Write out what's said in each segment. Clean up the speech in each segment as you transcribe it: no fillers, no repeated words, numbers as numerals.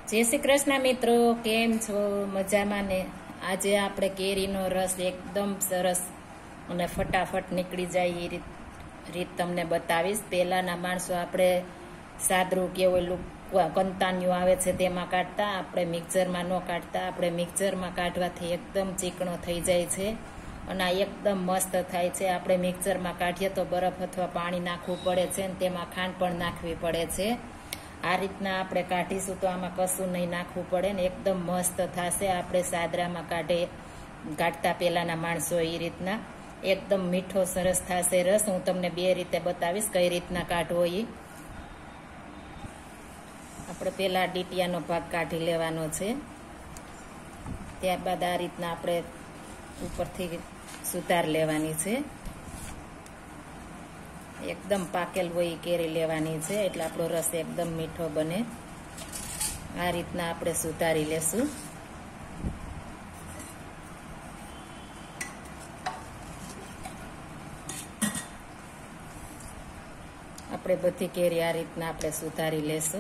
जय श्री कृष्ण मित्रों, केम छो? मजामां ने? आज आपणे केरीनो रस एकदम सरस અને ફટાફટ નીકળી જાય એ રીત તમને બતાવીશ। પહેલાના માણસો આપણે સાદરું કે ઓલું કંતાન્યું આવે છે તેમાં કાઢતા, આપણે મિક્સરમાં ન કાઢતા। આપણે મિક્સરમાં કાઢવાથી એકદમ ચીકણો થઈ જાય છે અને આ એકદમ મસ્ત થાય છે। આપણે મિક્સરમાં કાઢીએ તો બરફ અથવા પાણી નાખવું પડે છે અને તેમાં ખાંડ પણ નાખવી પડે છે। આ રીતના આપણે કાઢીશું તો આમાં કશું નહીં નાખવું પડે ને એકદમ મસ્ત થશે। આપણે સાદરામાં કાઢતા પહેલાના માણસો એ રીતના एकदम मीठो सरस थशे रस। हूँ तमने बे रीते बतावीश कई रीतना काढवो ई। आपणे पहेला डीटियानो भाग काढी लेवानो छे, त्यारबाद आ रीतना आपणे उपरथी सुधार लेवानी छे। एकदम पाकेल होय ए केरी लेवानी छे એટલે આપણો રસ एकदम मीठो बने। आ रीतना आपणे सुधारी लेशुं। આપણે બધી કેરી આ રીતના આપણે સુધારી લેશું।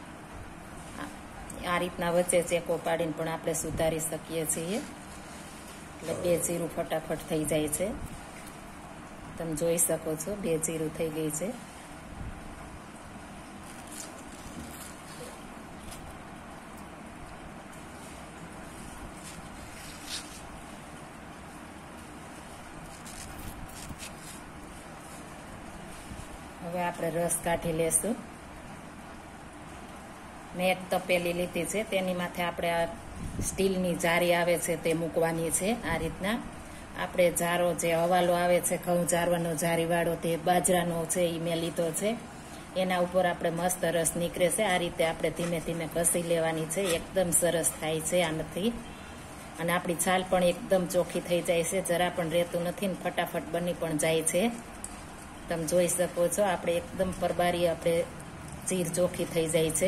આ રીતના વચ્ચે ચેકો પાડીને પણ આપણે સુધારી શકીએ છીએ એટલે બે જીરું ફટાફટ થઈ જાય છે। તમે જોઈ શકો છો બે જીરું થઈ ગઈ છે। હવે આપણે રસ કાઢી લેશું। મેં એક તપેલી લીધી છે, તેની માથે આપણે આ સ્ટીલની જારી આવે છે તે મૂકવાની છે। આ રીતના આપણે જારો જે હવાલો આવે છે ઘઉં જારવાનો જારીવાળો તે બાજરાનો છે એ મેં લીધો છે। એના ઉપર આપણે મસ્ત રસ નીકળે છે। આ રીતે આપણે ધીમે ધીમે ઘસી લેવાની છે, એકદમ સરસ થાય છે આનાથી। અને આપણી છાલ પણ એકદમ ચોખ્ખી થઈ જાય છે, જરા પણ રહેતું નથી ને ફટાફટ બની પણ જાય છે। તમે જોઈ શકો છો આપણે એકદમ પરબારી આપણે ચીર ચોખ્ખી થઈ જાય છે।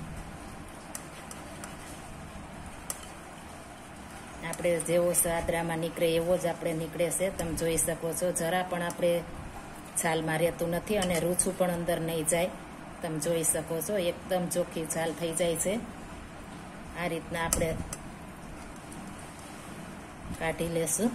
આપણે જેવો સાદરામાં નીકળે એવો જ આપણે નીકળે છે। તમે જોઈ શકો છો જરા પણ આપણે છાલમાં રહેતું નથી અને રૂછું પણ અંદર નહીં જાય। તમે જોઈ શકો છો એકદમ ચોખ્ખી છાલ થઈ જાય છે। આ રીતના આપણે કાઢી લેશું।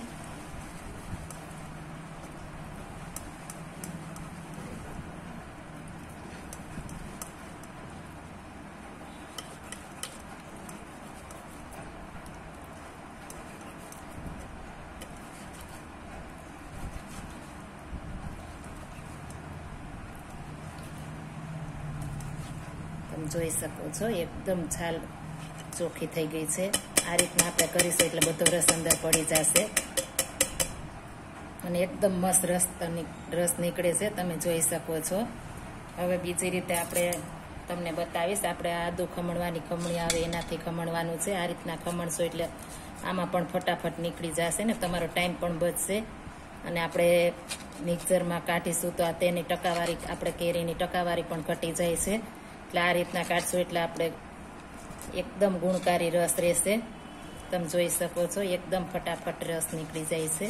તમે જોઈ શકો છો એકદમ છાલ ચોખ્ખી થઈ ગઈ છે। આ રીતના આપણે કરીશું એટલે બધો રસ અંદર પડી જશે અને એકદમ મસ્ત રસ નીકળે છે, તમે જોઈ શકો છો। હવે બીજી રીતે આપણે તમને બતાવીશ। આપણે આદુ ખમણવાની ખમણી આવે એનાથી ખમણવાનું છે। આ રીતના ખમણશો એટલે આમાં પણ ફટાફટ નીકળી જશે ને તમારો ટાઈમ પણ બચશે અને આપણે મિક્સરમાં કાઢીશું તો આ તેની ટકાવારી આપણે કેરીની ટકાવારી પણ ઘટી જાય છે। એટલે આ રીતના કાઢશું એટલે આપણે એકદમ ગુણકારી રસ રહેશે। તમે જોઈ શકો છો એકદમ ફટાફટ રસ નીકળી જાય છે।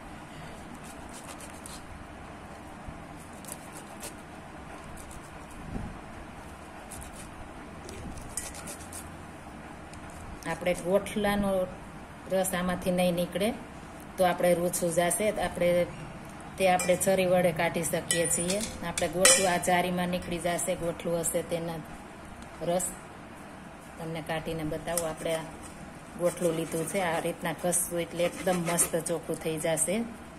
આપણે ગોઠલાનો રસ આમાંથી નહીં નીકળે તો આપણે રૂછું જશે, આપણે છરી વડે કાઢી શકીએ છીએ। આપણે ગોઠલું આ જારીમાં નીકળી જશે, ગોઠલું હશે તેના રસ તમને કાઢીને બતાવું। આપણે આ ગોઠલું લીધું છે, આ રીતના ઘસવું એટલે એકદમ મસ્ત ચોખ્ખું થઈ જશે।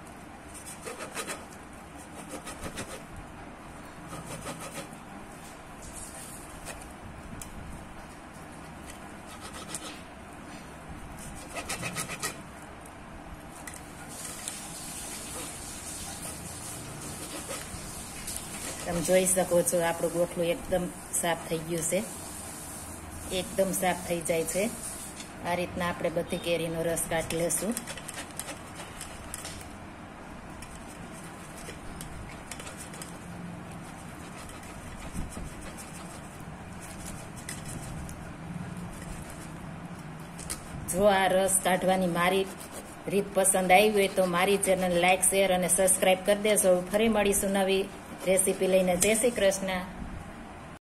તમે જોઈ શકો છો આપણું ગોઠલું એકદમ સાફ થઈ ગયું છે, એકદમ સાફ થઈ જાય છે। આ રીતના આપણે બધી કેરીનો રસ કાઢી લેશું। જો આ રસ કાઢવાની મારી રીત પસંદ આવી હોય તો મારી ચેનલ લાઈક, શેર અને સબસ્ક્રાઈબ કરી દેજો। ફરી મળીશું નવી રેસીપી લઈને। જય શ્રી કૃષ્ણ।